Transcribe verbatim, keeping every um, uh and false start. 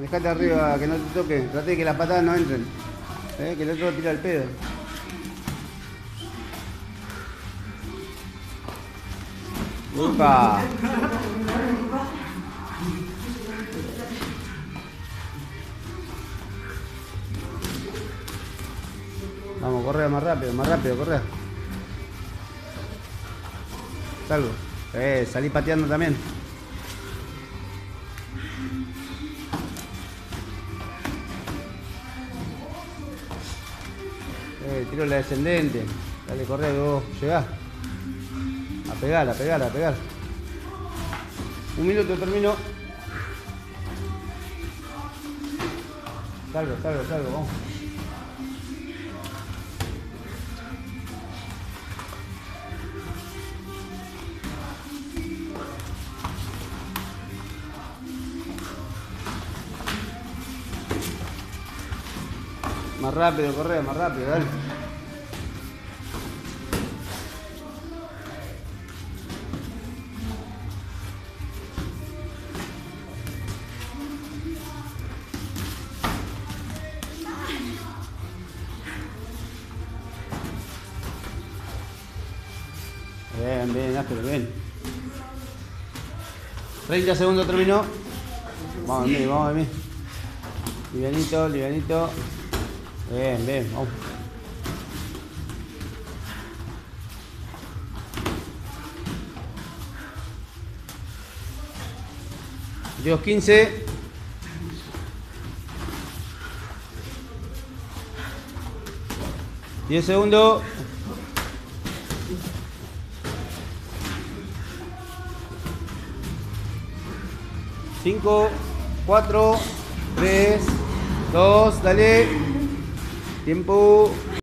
Dejate arriba, que no te toque. Trate de que las patadas no entren. ¿Eh? Que el otro tira el pedo. ¡Upa! Vamos, corre más rápido, más rápido, corre. Salgo. Eh, salí pateando también. Eh, tiro la descendente. Dale, corre, vos llegás. A pegar, a pegar, a pegar. Un minuto, termino. Salgo, salgo, salgo, vamos. Más rápido, corre, más rápido, dale. Bien, bien, áspero, bien. treinta segundos terminó. Vamos a mí, vamos a mí. Livianito, livianito. Bien, bien, vamos. Dios quince. diez segundos. cinco, cuatro, tres, dos, dale. Tiempo.